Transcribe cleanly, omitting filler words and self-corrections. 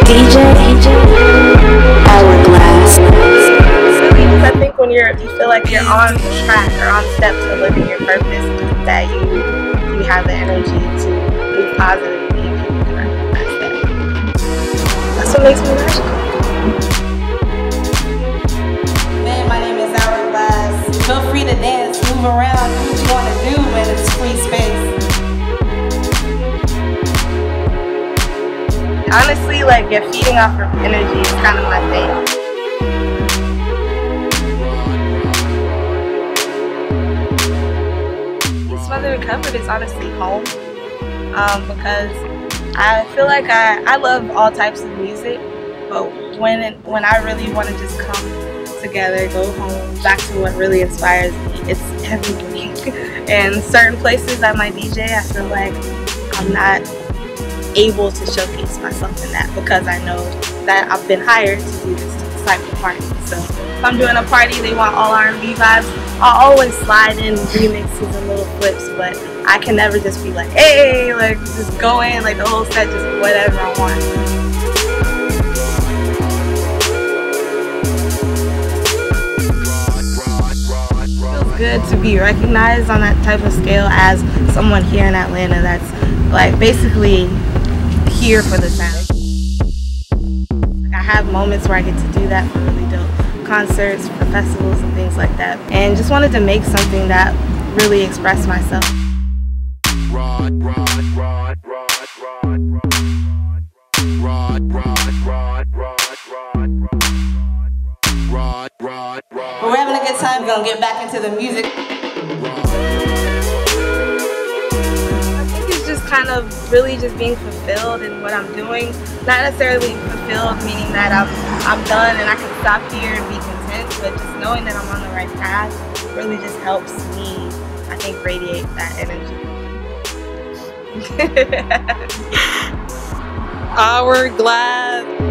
Hourglass. I think when you feel like you're on track or on step to living your purpose, that you have the energy to move positively and keep going that step. That's what makes me magical. Man, my name is Hourglass. Feel free to dance, move around, do what you want to do when it's free space. Honestly, like, feeding off of energy is kind of my thing. Smothered and Covered is honestly home, because I feel like I love all types of music, but when I really want to just come together, go home, back to what really inspires me, it's everything. And certain places I might DJ, I feel like I'm not able to showcase myself in that because I know that I've been hired to do this type of party. So if I'm doing a party, they want all R&B vibes, I'll always slide in remixes and little flips, but I can never just be like, hey, like, just go in, like, the whole set, just whatever I want. Feels good to be recognized on that type of scale as someone here in Atlanta that's, like, basically here for the sound. I have moments where I get to do that for really dope concerts, for festivals and things like that, and just wanted to make something that really expressed myself. But we're having a good time, we're gonna get back into the music. Just kind of really just being fulfilled in what I'm doing. Not necessarily fulfilled meaning that I'm done and I can stop here and be content, but just knowing that I'm on the right path really just helps me, I think, radiate that energy. Hourglass.